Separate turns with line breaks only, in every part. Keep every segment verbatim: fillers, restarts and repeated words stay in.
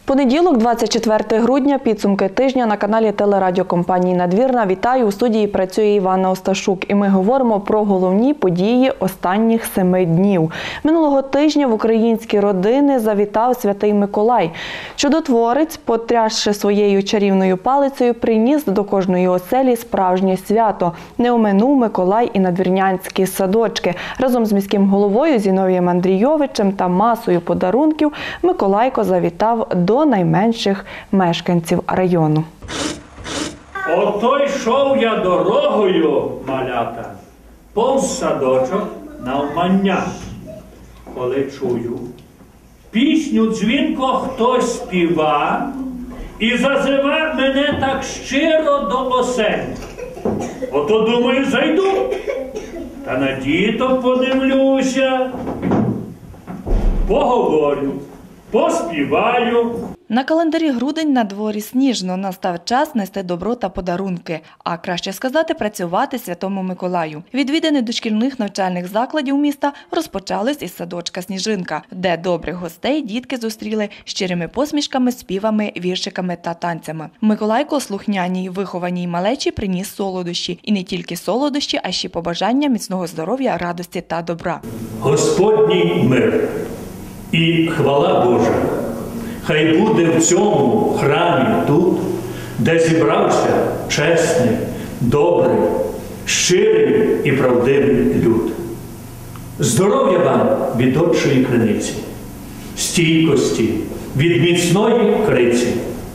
Понеділок, двадцять четвертого грудня, підсумки тижня на каналі телерадіокомпанії «Надвірна». Вітаю, у студії працює Іванна Осташук. І ми говоримо про головні події останніх семи днів. Минулого тижня в українські родини завітав Святий Миколай. Чудотворець, потрясши своєю чарівною палицею, приніс до кожної оселі справжнє свято. Не оминув Миколай і надвірнянські садочки. Разом з міським головою Зіновієм Андрійовичем та масою подарунків Миколайко завітав до найменших мешканців району.
Ото йшов я дорогою, малята, повз садочок навмання, коли чую, пісню дзвінко хтось співа і зазиве мене так щиро до оселі. Ото, думаю, зайду, та на діток подивлюся, поговорю, поспіваю.
На календарі грудень, на дворі сніжно, настав час нести добро та подарунки, а краще сказати, працювати Святому Миколаю. Відвідини дошкільних навчальних закладів міста розпочались із садочка «Сніжинка», де добрих гостей дітки зустріли щирими посмішками, співами, віршиками та танцями. Миколайко слухняній, вихованій малечі приніс солодощі. І не тільки солодощі, а ще побажання міцного здоров'я, радості та добра.
Господній мир і хвала Божа хай буде в цьому храмі тут, де зібрався чесний, добрий, щирий і правдивий люд. Здоров'я вам від отчої криниці, стійкості від міцної криці,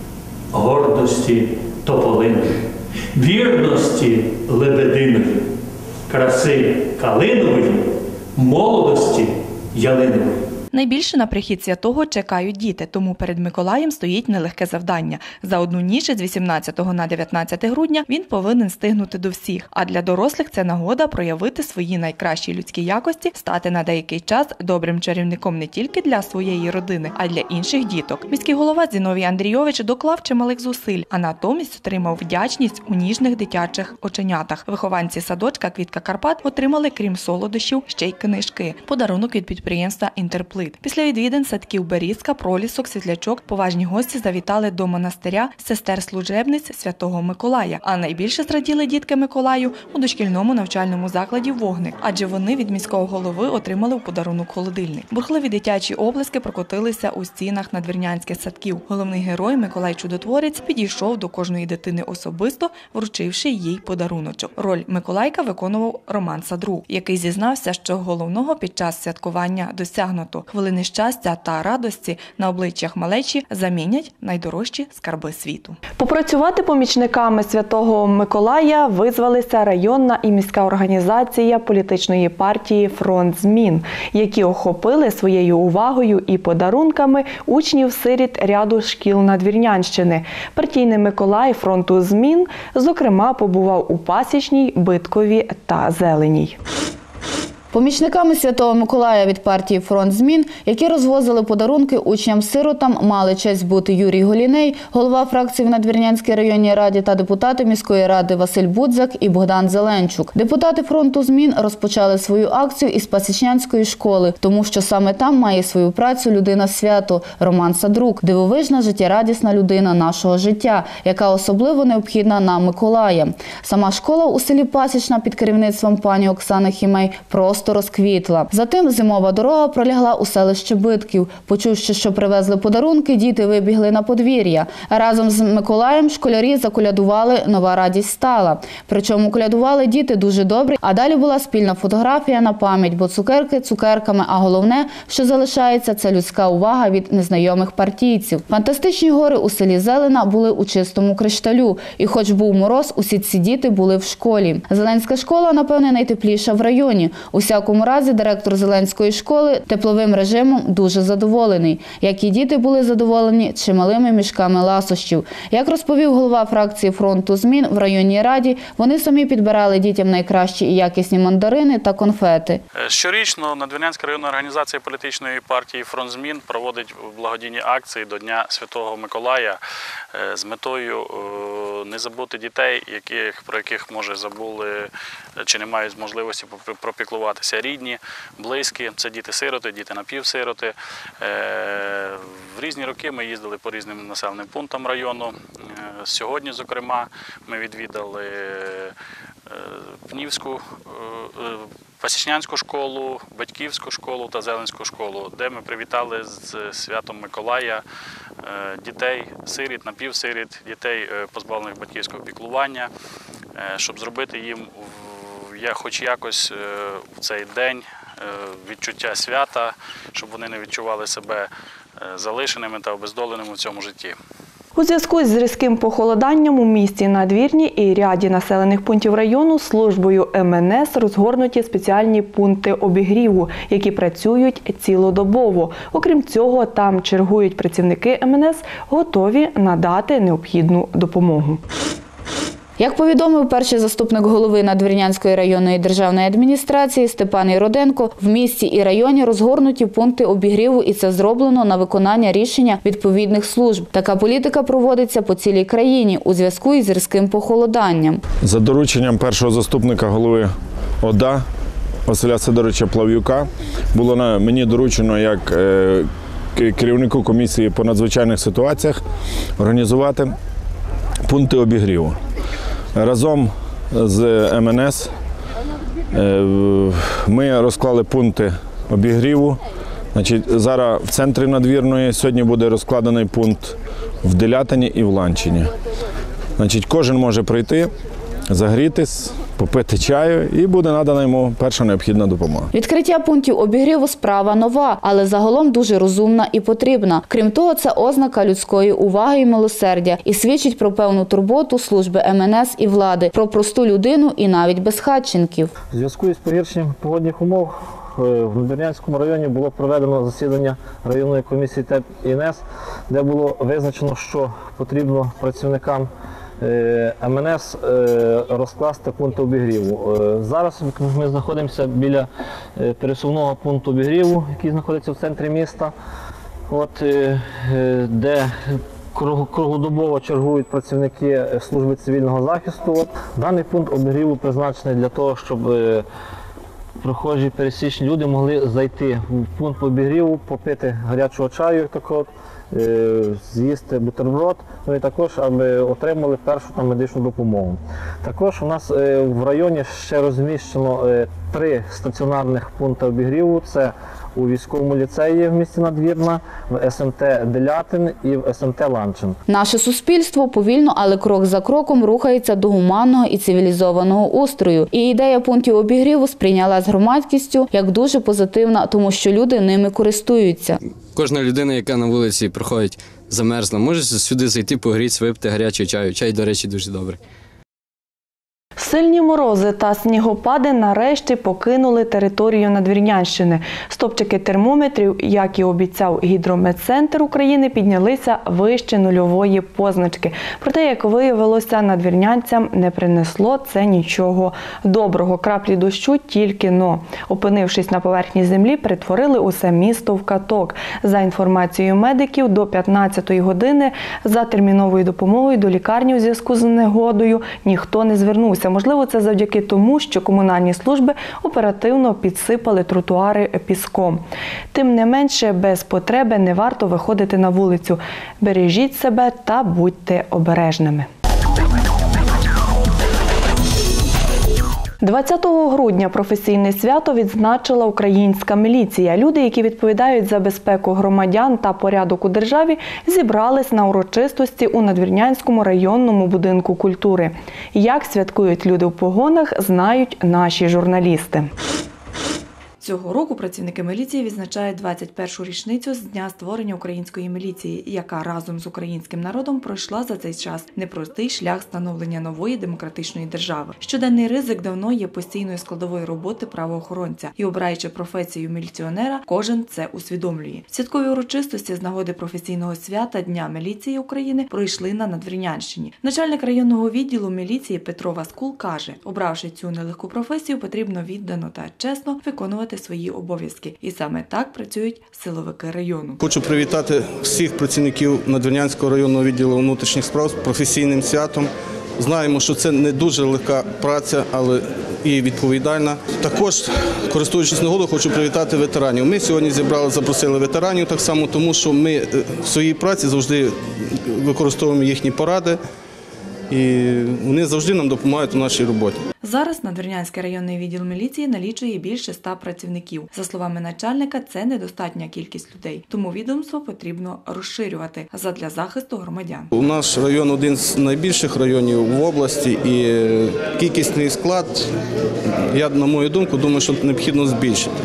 гордості тополиної, вірності лебединої, краси калинової, молодості ялинової.
Найбільше на прихід святого чекають діти, тому перед Миколаєм стоїть нелегке завдання. За одну ніч з вісімнадцятого на дев'ятнадцяте грудня він повинен встигнути до всіх. А для дорослих це нагода проявити свої найкращі людські якості, стати на деякий час добрим чарівником не тільки для своєї родини, а й для інших діток. Міський голова Зіновій Андрійович доклав чималих зусиль, а натомість отримав вдячність у ніжних дитячих оченятах. Вихованці садочка «Квітка Карпат» отримали, крім солодощів, ще й книжки. Подарунок від підприємства «Інтерплит». Після відвідин садків «Берізка», «Пролісок», «Світлячок» поважні гості завітали до монастиря сестер-служебниць Святого Миколая. А найбільше зраділи дітки Миколаю у дошкільному навчальному закладі «Вогник», адже вони від міського голови отримали у подарунок холодильник. Бурхливі дитячі оплески прокотилися у стінах надвірнянських садків. Головний герой Миколай Чудотворець підійшов до кожної дитини особисто, вручивши їй подаруночок. Роль Миколайка виконував Роман Садрук, який зізнався, що головного під час святкування досягнуто. Хвилини щастя та радості на обличчях малечі замінять найдорожчі скарби світу. Попрацювати помічниками Святого Миколая визвалися районна і міська організація політичної партії «Фронт змін», які охопили своєю увагою і подарунками учнів-сиріт ряду шкіл Надвірнянщини. Партійний Миколай «Фронту змін», зокрема, побував у Пасічній, Биткові та Зеленій.
Помічниками Святого Миколая від партії «Фронт змін», які розвозили подарунки учням-сиротам, мали честь бути Юрій Голіней, голова фракції в Надвірнянській районній раді та депутати міської ради Василь Будзак і Богдан Зеленчук. Депутати «Фронту змін» розпочали свою акцію із Пасічнянської школи, тому що саме там має свою працю людина-свято – Роман Садрук, дивовижна, життєрадісна людина нашого життя, яка особливо необхідна нам Миколая. Сама школа у селі Пасічна під керівництвом пані Оксани Хімей просто розквітла. Затим зимова дорога пролягла у селище Битків. Почувши, що привезли подарунки, діти вибігли на подвір'я. Разом з Миколаєм школярі заколядували «Нова радість стала». Причому колядували діти дуже добре, а далі була спільна фотографія на пам'ять, бо цукерки цукерками, а головне, що залишається, це людська увага від незнайомих партійців. Фантастичні гори у селі Зелена були у чистому кришталю. І хоч був мороз, усі ці діти були в школі. Зеленська школа, напевне, найтепліша в районі. У всякому разі, директор Зеленської школи тепловим режимом дуже задоволений. Як і діти були задоволені чималими мішками ласощів. Як розповів голова фракції «Фронту змін» в районній раді, вони самі підбирали дітям найкращі і якісні мандарини та конфети.
Щорічно Надвірнянська районна організація політичної партії «Фронт змін» проводить благодійні акції до Дня Святого Миколая з метою не забути дітей, яких, про яких, може, забули чи не мають можливості пропіклуватися рідні, близькі. Це діти-сироти, діти напівсироти. В різні роки ми їздили по різним населеним пунктам району. Сьогодні, зокрема, ми відвідали Пнівську, Пасічнянську школу, Батьківську школу та Зеленську школу, де ми привітали з святом Миколая дітей, сиріт, напівсиріт, дітей, позбавлених батьківського піклування, щоб зробити їм хоч якось в цей день відчуття свята, щоб вони не відчували себе залишеними та обездоленими в цьому житті.
У зв'язку з різким похолоданням у місті Надвірні і ряді населених пунктів району службою ем ен ес розгорнуті спеціальні пункти обігріву, які працюють цілодобово. Окрім цього, там чергують працівники ем ен ес, готові надати необхідну допомогу.
Як повідомив перший заступник голови Надвірнянської районної державної адміністрації Степан Іроденко, в місті і районі розгорнуті пункти обігріву, і це зроблено на виконання рішення відповідних служб. Така політика проводиться по цілій країні у зв'язку із різким похолоданням.
За дорученням першого заступника голови о де а Василя Сидоровича Плав'юка було мені доручено як керівнику комісії по надзвичайних ситуаціях організувати пункти обігріву. Разом з ем ен ес ми розклали пункти обігріву. Значить, зараз в центрі Надвірної сьогодні буде розкладений пункт в Делятині і в Ланчині. Значить, кожен може прийти, загрітись, попити чаю і буде надана йому перша необхідна допомога.
Відкриття пунктів обігріву – справа нова, але загалом дуже розумна і потрібна. Крім того, це ознака людської уваги і милосердя і свідчить про певну турботу служби ем ен ес і влади, про просту людину і навіть безхатченків.
У зв'язку із погіршенням погодних умов в Надвірнянському районі було проведено засідання районної комісії ТЕП і ен ес, де було визначено, що потрібно працівникам ем ен ес розкласти пункти обігріву. Зараз ми знаходимося біля пересувного пункту обігріву, який знаходиться в центрі міста, от, де круглодобово чергують працівники служби цивільного захисту. От. Даний пункт обігріву призначений для того, щоб прохожі пересічні люди могли зайти в пункт обігріву, попити гарячого чаю, такого, з'їсти бутерброд, ну і також, аби отримали першу там медичну допомогу. Також у нас в районі ще розміщено три стаціонарних пункти обігріву. Це у військовому ліцеї в місті Надвірна, в ес ем те Делятин і в ес ем те Ланчин.
Наше суспільство повільно, але крок за кроком рухається до гуманного і цивілізованого устрою. І ідея пунктів обігріву сприйнялась громадськістю як дуже позитивна, тому що люди ними користуються.
Кожна людина, яка на вулиці проходить, замерзла, може сюди зайти, погрітися, випити гарячого чаю. Чай, до речі, дуже добрий.
Сильні морози та снігопади нарешті покинули територію Надвірнянщини. Стопчики термометрів, як і обіцяв Гідрометцентр України, піднялися вище нульової позначки. Проте, як виявилося, надвірнянцям не принесло це нічого доброго. Краплі дощу тільки-но, опинившись на поверхні землі, перетворили усе місто в каток. За інформацією медиків, до п'ятнадцятої години за терміновою допомогою до лікарні у зв'язку з негодою ніхто не звернувся. Можливо, це завдяки тому, що комунальні служби оперативно підсипали тротуари піском. Тим не менше, без потреби не варто виходити на вулицю. Бережіть себе та будьте обережними. двадцятого грудня професійне свято відзначила українська міліція. Люди, які відповідають за безпеку громадян та порядок у державі, зібрались на урочистості у Надвірнянському районному будинку культури. Як святкують люди в погонах, знають наші журналісти. Цього року працівники міліції відзначають двадцять першу річницю з дня створення української міліції, яка разом з українським народом пройшла за цей час непростий шлях становлення нової демократичної держави. Щоденний ризик давно є постійною складовою роботи правоохоронця, і обираючи професію міліціонера, кожен це усвідомлює. Святкові урочистості з нагоди професійного свята Дня міліції України пройшли на Надвірнянщині. Начальник районного відділу міліції Петро Васкул каже, обравши цю нелегку професію, потрібно віддано та чесно виконувати свої обов'язки. І саме так працюють силовики району.
Хочу привітати всіх працівників Надвірнянського районного відділу внутрішніх справ з професійним святом. Знаємо, що це не дуже легка праця, але і відповідальна. Також, користуючись нагодою, хочу привітати ветеранів. Ми сьогодні зібрали, запросили ветеранів так само, тому що ми в своїй праці завжди використовуємо їхні поради, і вони завжди нам допомагають у нашій роботі.
Зараз Надвірнянський районний відділ міліції налічує більше ста працівників. За словами начальника, це недостатня кількість людей, тому відомство потрібно розширювати задля захисту громадян.
У наш район один з найбільших районів в області, і кількісний склад, я, на мою думку, думаю, що необхідно збільшити.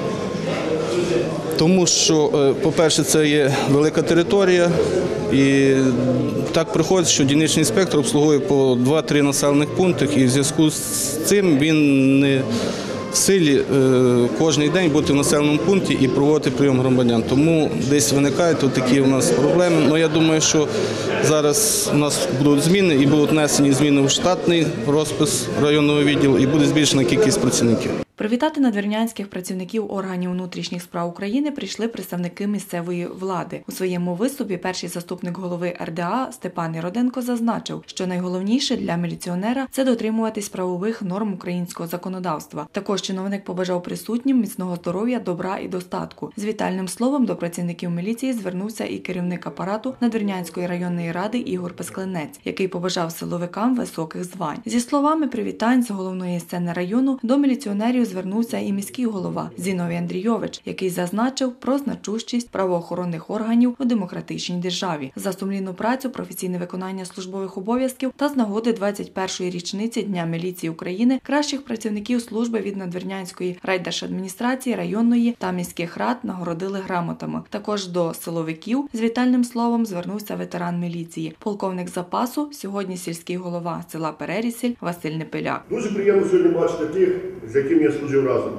Тому що, по-перше, це є велика територія, і так приходить, що дільничний інспектор обслуговує по два-три населених пунктах, і в зв'язку з цим він не в силі кожен день бути в населеному пункті і проводити прийом громадян. Тому десь виникають тут такі у нас проблеми. Ну, я думаю, що зараз у нас будуть зміни і будуть внесені зміни в штатний розпис районного відділу і буде збільшена кількість працівників.
Привітати надвірнянських працівників органів внутрішніх справ України прийшли представники місцевої влади. У своєму виступі перший заступник голови ер де а Степан Іроденко зазначив, що найголовніше для міліціонера – це дотримуватись правових норм українського законодавства. Також чиновник побажав присутнім міцного здоров'я, добра і достатку. З вітальним словом до працівників міліції звернувся і керівник апарату Надвірнянської районної ради Ігор Песклинець, який побажав силовикам високих звань. Зі словами привітань з головної сцени району до міліціонерів звернувся і міський голова Зіновій Андрійович, який зазначив про значущість правоохоронних органів у демократичній державі, за сумлінну працю, професійне виконання службових обов'язків та з нагоди двадцять першої річниці Дня міліції України кращих працівників служби від Надвірнянської райдержадміністрації, районної та міських рад нагородили грамотами. Також до силовиків з вітальним словом звернувся ветеран міліції, полковник запасу, сьогодні сільський голова села Перерісіль Василь Непеляк.
Дуже приємно сьогодні бачити тих, з якими я служив разом.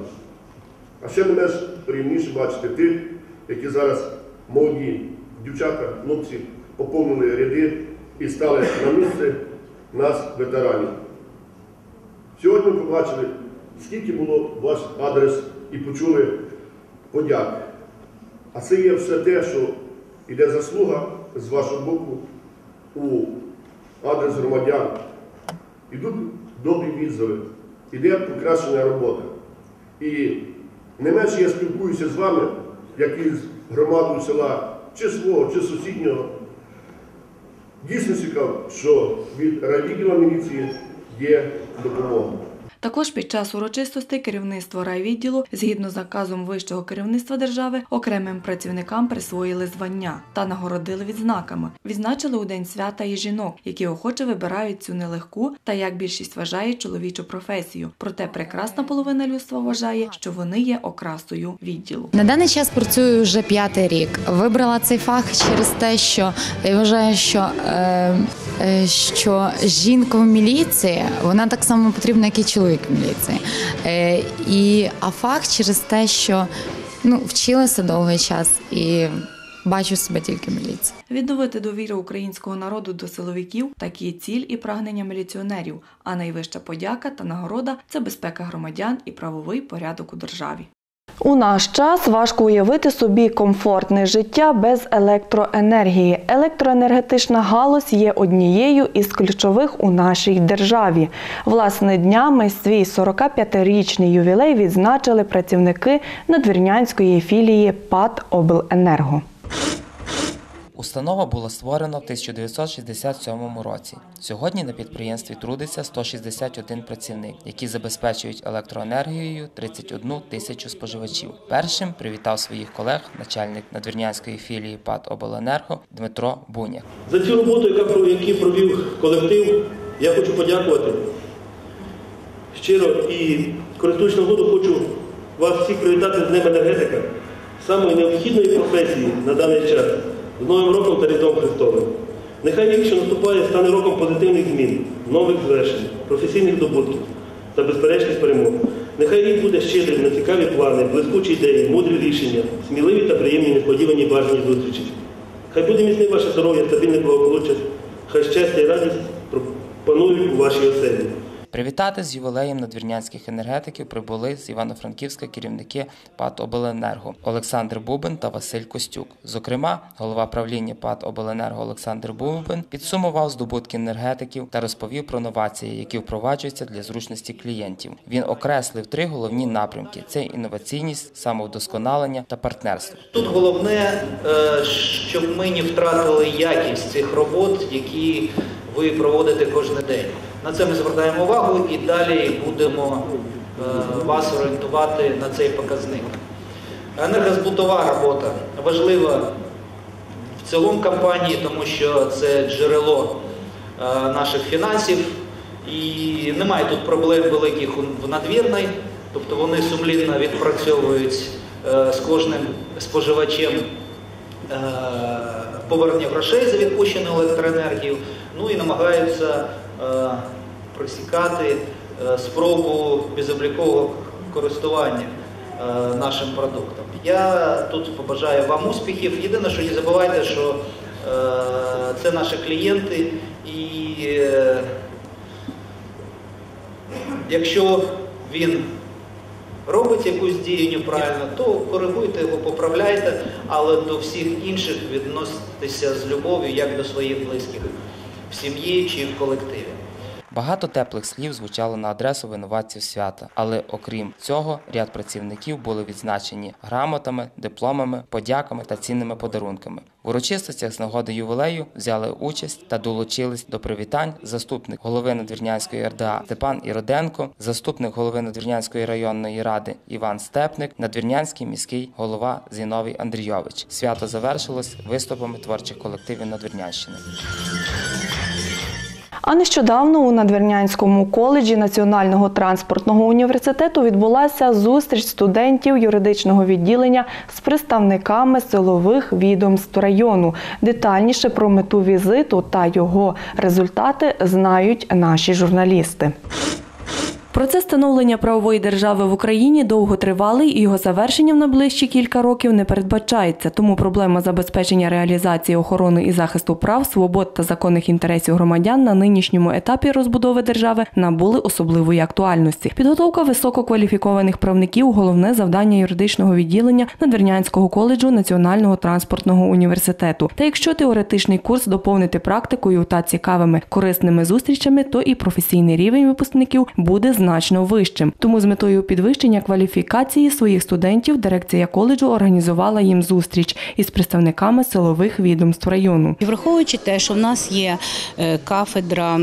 А ще не менш приємніше бачити тих, які зараз молоді дівчата, хлопці поповнили ряди і стали на місце нас, ветеранів. Сьогодні ми побачили, скільки було ваш адрес і почули подяк. А це є все те, що йде заслуга з вашого боку у адрес громадян. Ідуть добрі відзиви, іде покращення роботи. І не менше я спілкуюся з вами, як і з громадою села, чи свого, чи сусіднього. Дійсно цікаво, що від райвідділу міліції є допомога.
Також під час урочистостей керівництво райвідділу, згідно з наказом вищого керівництва держави, окремим працівникам присвоїли звання та нагородили відзнаками. Відзначили у день свята і жінок, які охоче вибирають цю нелегку та, як більшість вважає, чоловічу професію. Проте прекрасна половина людства вважає, що вони є окрасою відділу.
На даний час працюю вже п'ятий рік. Вибрала цей фах через те, що я вважаю, що, е, е, що жінка в міліції, вона так само потрібна, як і чоловік в міліції. Е, і, а фах через те, що ну, вчилася довгий час і бачу себе тільки в міліції.
Відновити довіру українського народу до силовиків – такі ціль і прагнення міліціонерів, а найвища подяка та нагорода – це безпека громадян і правовий порядок у державі. У наш час важко уявити собі комфортне життя без електроенергії. Електроенергетична галузь є однією із ключових у нашій державі. Власне, днями свій сорокап'ятирічний ювілей відзначили працівники Надвірнянської філії ПАТ «Обленерго».
Установа була створена в тисяча дев'ятсот шістдесят сьомому році. Сьогодні на підприємстві трудиться сто шістдесят один працівник, які забезпечують електроенергією тридцять одну тисячу споживачів. Першим привітав своїх колег начальник Надвірнянської філії ПАТ «Обленерго» Дмитро Буняк.
За цю роботу, яку провів колектив, я хочу подякувати щиро і, користуючись нагодою, хочу вас всіх привітати з Днем енергетика, самої необхідної професії на даний час. З Новим роком та Різдвом Христовим. Нехай рік, що наступає, стане роком позитивних змін, нових звершень, професійних здобутків та безперечних перемог. Нехай рік буде щедрим на цікаві плани, блискучі ідеї, мудрі рішення, сміливі та приємні несподівані бажані зустрічі. Хай буде міцне ваше здоров'я, стабільне благополуччя, хай щастя і радість панують у вашій оселі.
Привітати з ювілеєм надвірнянських енергетиків прибули з Івано-Франківська керівники ПАТ «Обленерго» Олександр Бубен та Василь Костюк. Зокрема, голова правління ПАТ «Обленерго» Олександр Бубен підсумував здобутки енергетиків та розповів про новації, які впроваджуються для зручності клієнтів. Він окреслив три головні напрямки – це інноваційність, самовдосконалення та партнерство.
Тут головне, щоб ми не втратили якість цих робот, які ви проводите кожен день. На це ми звертаємо увагу і далі будемо вас орієнтувати на цей показник. Енергозбутова робота важлива в цілому компанії, тому що це джерело наших фінансів. І немає тут проблем великих в надвірній, тобто вони сумлінно відпрацьовують з кожним споживачем повернення грошей за відпущену електроенергію, ну і намагаються пресікати спробу безоблікового користування нашим продуктом. Я тут побажаю вам успіхів. Єдине, що не забувайте, що це наші клієнти, і якщо він робить якусь дію неправильно, то коригуйте його, поправляйте, але до всіх інших відноситеся з любов'ю, як до своїх близьких, в сім'ї чи в колективі.
Багато теплих слів звучало на адресу винуватців свята, але окрім цього, ряд працівників були відзначені грамотами, дипломами, подяками та цінними подарунками. В урочистостях з нагоди ювілею взяли участь та долучились до привітань заступник голови Надвірнянської РДА Степан Іроденко, заступник голови Надвірнянської районної ради Іван Степник, Надвірнянський міський голова Зіновій Андрійович. Свято завершилось виступами творчих колективів Надвірнянщини.
А нещодавно у Надвірнянському коледжі Національного транспортного університету відбулася зустріч студентів юридичного відділення з представниками силових відомств району. Детальніше про мету візиту та його результати знають наші журналісти. Процес становлення правової держави в Україні довготривалий і його завершення в найближчі кілька років не передбачається. Тому проблема забезпечення реалізації охорони і захисту прав, свобод та законних інтересів громадян на нинішньому етапі розбудови держави набули особливої актуальності. Підготовка висококваліфікованих правників – головне завдання юридичного відділення Надвірнянського коледжу Національного транспортного університету. Та якщо теоретичний курс доповнити практикою та цікавими, корисними зустрічами, то і професійний рівень випускників буде значно вищим. Тому з метою підвищення кваліфікації своїх студентів дирекція коледжу організувала їм зустріч із представниками силових відомств району.
Враховуючи те, що в нас є кафедра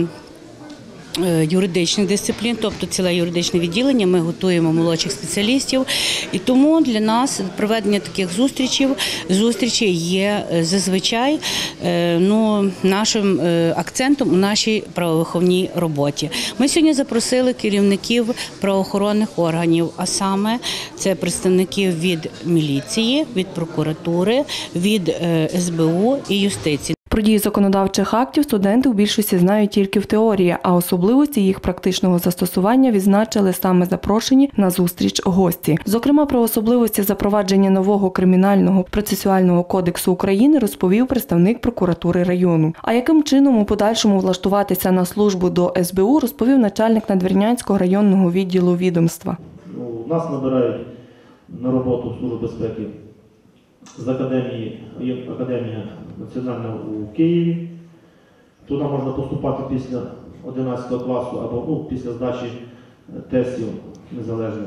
юридичних дисциплін, тобто ціле юридичне відділення, ми готуємо молодших спеціалістів. І тому для нас проведення таких зустрічей, зустрічей є зазвичай ну, нашим акцентом у нашій правовиховній роботі. Ми сьогодні запросили керівників правоохоронних органів, а саме це представників від міліції, від прокуратури, від ес бе у і юстиції.
Про дії законодавчих актів студенти в більшості знають тільки в теорії, а особливості їх практичного застосування відзначили саме запрошені на зустріч гості. Зокрема, про особливості запровадження нового кримінального процесуального кодексу України розповів представник прокуратури району. А яким чином у подальшому влаштуватися на службу до ес бе у, розповів начальник Надвірнянського районного відділу відомства.
У нас набирають на роботу Службу безпеки з академії, академія національна у Києві. Туди можна поступати після одинадцятого класу або ну, після здачі тестів незалежних.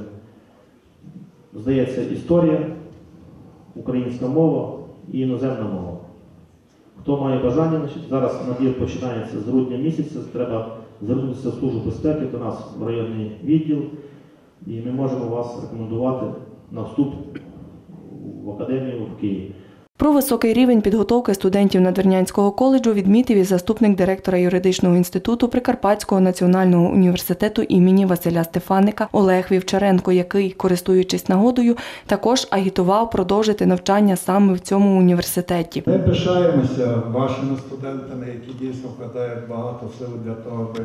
Здається, історія, українська мова і іноземна мова. Хто має бажання, значить, зараз набір починається з грудня місяця, треба звернутися в Службу безпеки до нас в районний відділ, і ми можемо вас рекомендувати на вступ в академію в Києві.
Про високий рівень підготовки студентів Надвірнянського коледжу відмітив і заступник директора юридичного інституту Прикарпатського національного університету імені Василя Стефаника Олег Вівчаренко, який, користуючись нагодою, також агітував продовжити навчання саме в цьому університеті.
Ми пишаємося вашими студентами, які дійсно вкладають багато сил для того, аби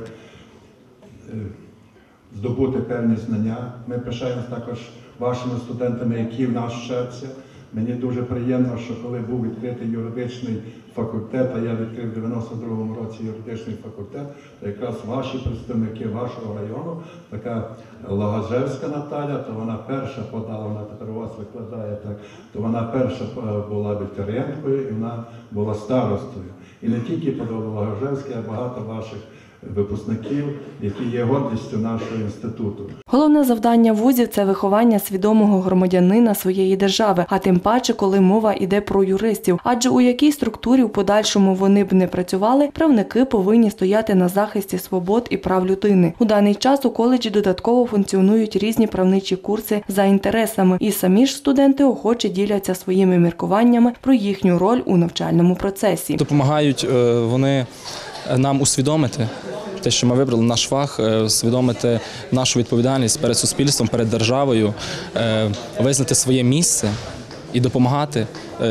здобути певні знання. Ми пишаємося також вашими студентами, які в нас вчаться. Мені дуже приємно, що коли був відкритий юридичний факультет, а я відкрив в дев'яносто другому році юридичний факультет, то якраз ваші представники вашого району, така Лагожевська Наталя, то вона перша подала, вона тепер у вас викладає так, то вона перша була абітурієнткою і вона була старостою. І не тільки подала Лагожевська, а багато ваших випускників, які є гордістю нашого інституту.
Головне завдання вузів – це виховання свідомого громадянина своєї держави, а тим паче, коли мова йде про юристів. Адже у якій структурі в подальшому вони б не працювали, правники повинні стояти на захисті свобод і прав людини. У даний час у коледжі додатково функціонують різні правничі курси за інтересами, і самі ж студенти охоче діляться своїми міркуваннями про їхню роль у навчальному процесі.
Допомагають вони нам усвідомити те, що ми вибрали наш фах, усвідомити нашу відповідальність перед суспільством, перед державою, визнати своє місце і допомагати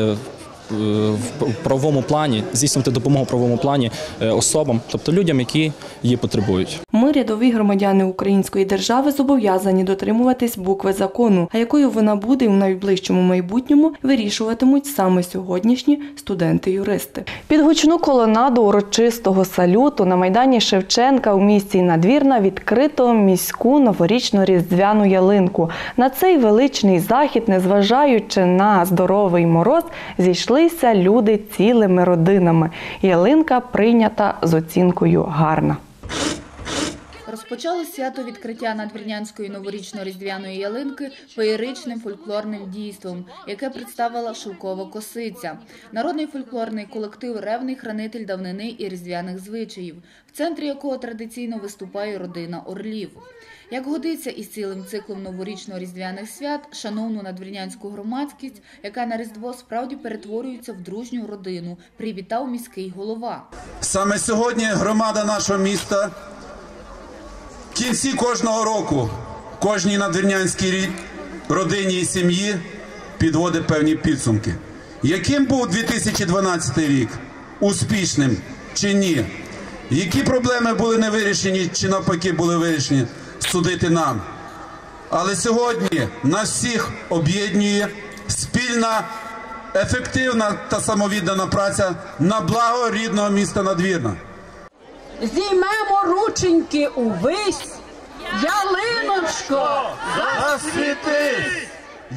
в правовому плані, здійснювати допомогу в правовому плані особам, тобто людям, які її потребують.
Ми, рядові громадяни української держави, зобов'язані дотримуватись букви закону, а якою вона буде у найближчому майбутньому, вирішуватимуть саме сьогоднішні студенти-юристи. Під гучну колонаду урочистого салюту на Майдані Шевченка у місті Надвірна відкрито міську новорічну різдвяну ялинку. На цей величний захід, незважаючи на здоровий мороз, зійшли люди цілими родинами. Ялинка прийнята з оцінкою «гарна».
Розпочало свято відкриття надвірнянської новорічно-різдвяної ялинки феєричним фольклорним дійством, яке представила Шовкова Косиця. Народний фольклорний колектив «Ревний хранитель давнини і різдвяних звичаїв», в центрі якого традиційно виступає родина Орлів. Як годиться із цілим циклом новорічно-різдвяних свят, шановну надвірнянську громадськість, яка на Різдво справді перетворюється в дружню родину, привітав міський голова.
Саме сьогодні громада нашого міста в кінці кожного року, кожній надвірнянській родині і сім'ї підводить певні підсумки. Яким був дві тисячі дванадцятий рік? Успішним чи ні? Які проблеми були не вирішені чи навпаки були вирішені? Судити нам. Але сьогодні нас всіх об'єднує спільна, ефективна та самовіддана праця на благо рідного міста Надвірна.
Зіймемо рученьки увесь, ялиночко,
засвітись!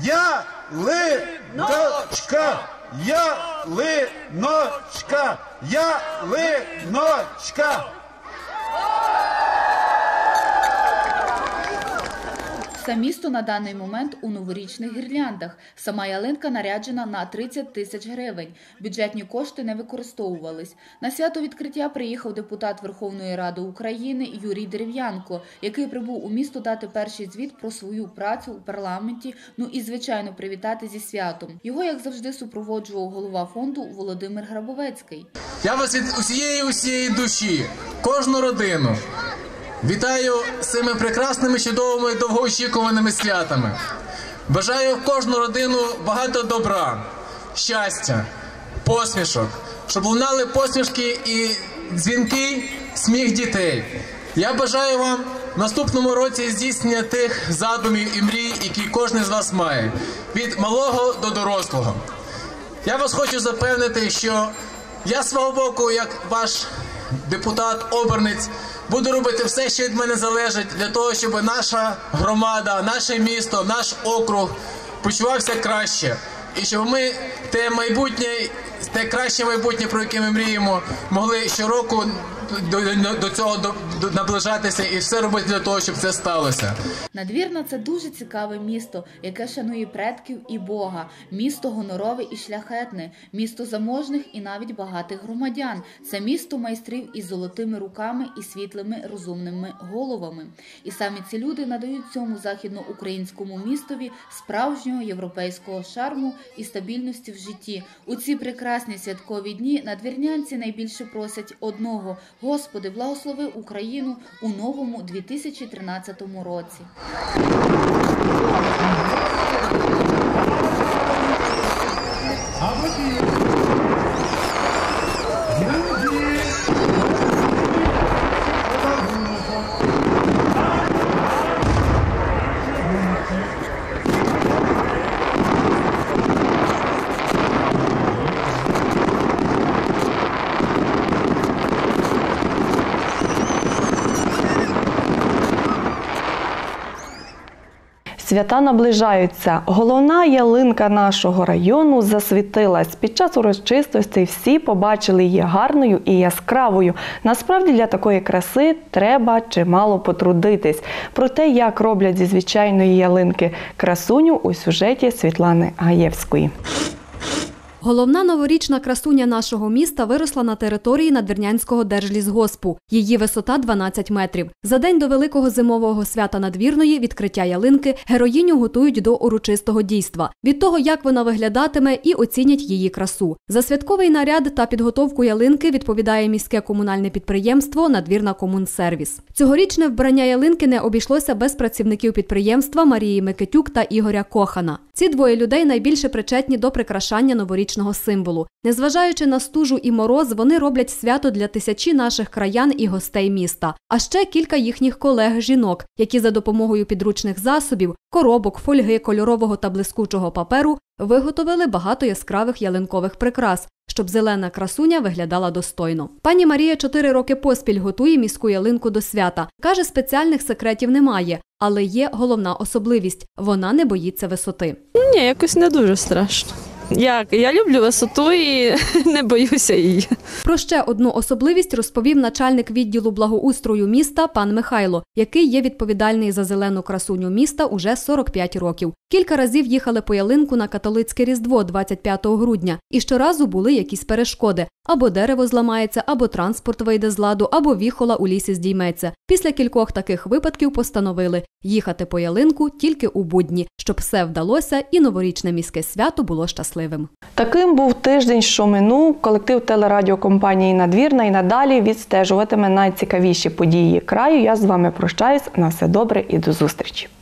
Ялиночка, ялиночка, ялиночка.
Все місто на даний момент у новорічних гірляндах. Сама ялинка наряджена на тридцять тисяч гривень. Бюджетні кошти не використовувались. На свято відкриття приїхав депутат Верховної Ради України Юрій Дерев'янко, який прибув у місто дати перший звіт про свою працю у парламенті, ну і, звичайно, привітати зі святом. Його, як завжди, супроводжував голова фонду Володимир Грабовецький.
Я вас від усієї-усієї душі, кожну родину, вітаю з цими прекрасними, чудовими, довгоочікуваними святами. Бажаю в кожну родину багато добра, щастя, посмішок, щоб лунали посмішки і дзвінки, сміх дітей. Я бажаю вам в наступному році здійснення тих задумів і мрій, які кожен з вас має, від малого до дорослого. Я вас хочу запевнити, що я з свого боку, як ваш депутат-обранець, буду робити все, що від мене залежить, для того, щоб наша громада, наше місто, наш округ почувався краще. І щоб ми те майбутнє, те краще майбутнє, про яке ми мріємо, могли щороку до, до цього до, до, наближатися і все робити для того, щоб це сталося.
Надвірна – це дуже цікаве місто, яке шанує предків і Бога. Місто гонорове і шляхетне, місто заможних і навіть багатих громадян. Це місто майстрів із золотими руками і світлими розумними головами. І самі ці люди надають цьому західноукраїнському містові справжнього європейського шарму і стабільності в житті. У ці прекрасні святкові дні надвірнянці найбільше просять одного – Господи, благослови Україну у новому дві тисячі тринадцятому році.
Свята наближаються. Головна ялинка нашого району засвітилась. Під час урочистостей всі побачили її гарною і яскравою. Насправді для такої краси треба чимало потрудитись. Про те, як роблять зі звичайної ялинки красуню, у сюжеті Світлани Гаєвської.
Головна новорічна красуня нашого міста виросла на території Надвірнянського держлісгоспу. Її висота дванадцять метрів. За день до великого зимового свята Надвірної, відкриття ялинки, героїню готують до урочистого дійства. Від того, як вона виглядатиме, і оцінять її красу. За святковий наряд та підготовку ялинки відповідає міське комунальне підприємство «Надвірна Комунсервіс». Цьогорічне вбрання ялинки не обійшлося без працівників підприємства Марії Микитюк та Ігоря Кохана. Ці двоє людей найбільше причетні до прикрашання новорічного символу. Незважаючи на стужу і мороз, вони роблять свято для тисячі наших краян і гостей міста. А ще кілька їхніх колег-жінок, які за допомогою підручних засобів, коробок, фольги, кольорового та блискучого паперу виготовили багато яскравих ялинкових прикрас, щоб зелена красуня виглядала достойно. Пані Марія чотири роки поспіль готує міську ялинку до свята. Каже, спеціальних секретів немає, але є головна особливість – вона не боїться висоти.
Ні, якось не дуже страшно. Як? Я люблю висоту і не боюся її.
Про ще одну особливість розповів начальник відділу благоустрою міста пан Михайло, який є відповідальний за зелену красуню міста уже сорок п'ять років. Кілька разів їхали по ялинку на католицьке Різдво двадцять п'ятого грудня. І щоразу були якісь перешкоди. Або дерево зламається, або транспорт вийде з ладу, або віхола у лісі здійметься. Після кількох таких випадків постановили їхати по ялинку тільки у будні, щоб все вдалося і новорічне міське свято було щасливим.
Таким був тиждень, що минув. Колектив телерадіокомпанії «Надвірна» і надалі відстежуватиме найцікавіші події краю. Я з вами прощаюсь. На все добре і до зустрічі.